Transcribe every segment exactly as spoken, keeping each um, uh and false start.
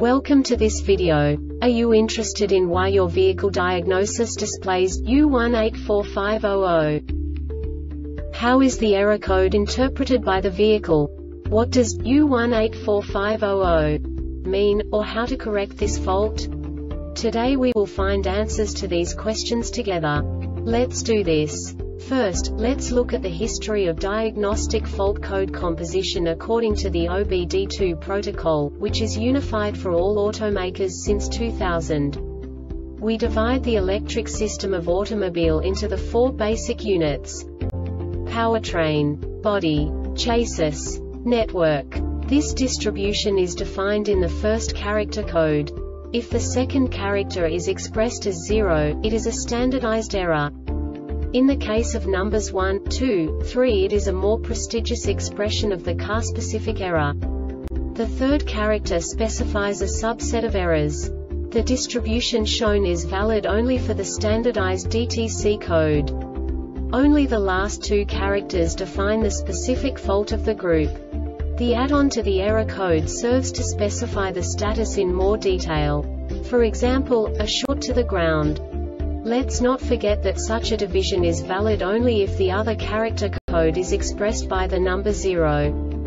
Welcome to this video. Are you interested in why your vehicle diagnosis displays U one eight four five zero zero? How is the error code interpreted by the vehicle? What does U one eight four five zero zero mean, or how to correct this fault? Today we will find answers to these questions together. Let's do this. First, let's look at the history of diagnostic fault code composition according to the O B D two protocol, which is unified for all automakers since two thousand. We divide the electric system of automobile into the four basic units: powertrain, body, chassis, network. This distribution is defined in the first character code. If the second character is expressed as zero, it is a standardized error. In the case of numbers one, two, three, it is a more prestigious expression of the car-specific error. The third character specifies a subset of errors. The distribution shown is valid only for the standardized D T C code. Only the last two characters define the specific fault of the group. The add-on to the error code serves to specify the status in more detail. For example, a short to the ground. Let's not forget that such a division is valid only if the other character code is expressed by the number zero.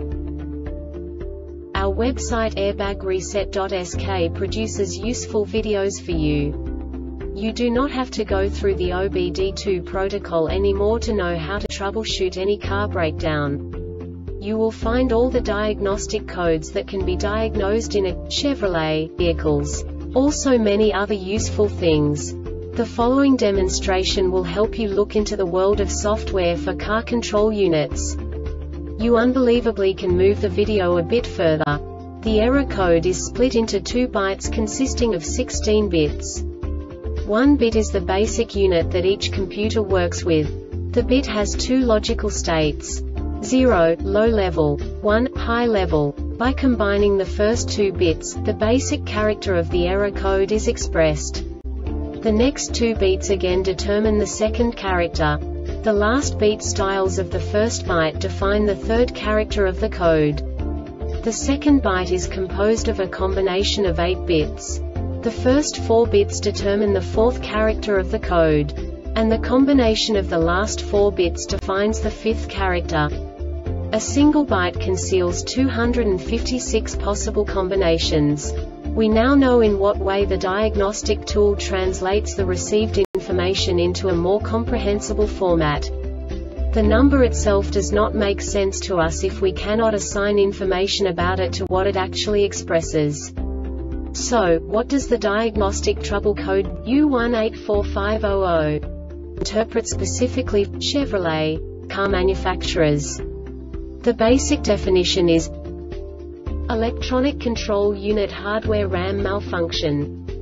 Our website airbag reset dot S K produces useful videos for you. You do not have to go through the O B D two protocol anymore to know how to troubleshoot any car breakdown. You will find all the diagnostic codes that can be diagnosed in a Chevrolet vehicles. Also many other useful things. The following demonstration will help you look into the world of software for car control units. You unbelievably can move the video a bit further. The error code is split into two bytes consisting of sixteen bits. One bit is the basic unit that each computer works with. The bit has two logical states: zero, low level, one, high level. By combining the first two bits, the basic character of the error code is expressed. The next two beats again determine the second character. The last beat styles of the first byte define the third character of the code. The second byte is composed of a combination of eight bits. The first four bits determine the fourth character of the code. And the combination of the last four bits defines the fifth character. A single byte conceals two hundred fifty-six possible combinations. We now know in what way the diagnostic tool translates the received information into a more comprehensible format. The number itself does not make sense to us if we cannot assign information about it to what it actually expresses. So, what does the diagnostic trouble code U one eight four five zero zero interpret specifically for Chevrolet car manufacturers? The basic definition is electronic control unit hardware RAM malfunction.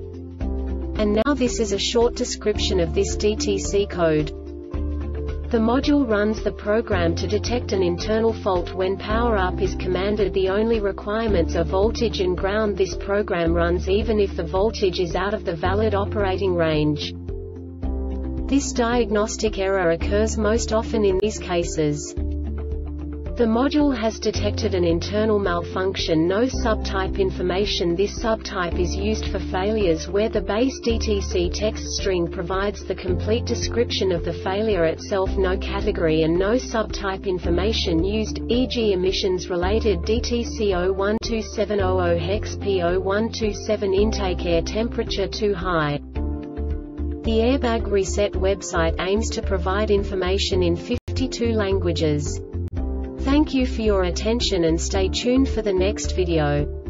And now this is a short description of this D T C code. The module runs the program to detect an internal fault when power up is commanded. The only requirements are voltage and ground. This program runs even if the voltage is out of the valid operating range. This diagnostic error occurs most often in these cases: the module has detected an internal malfunction, no subtype information. This subtype is used for failures where the base D T C text string provides the complete description of the failure itself, no category and no subtype information used, for example emissions related D T C zero one two seven zero zero hex P zero one two seven intake air temperature too high. The Airbag Reset website aims to provide information in fifty-two languages. Thank you for your attention and stay tuned for the next video.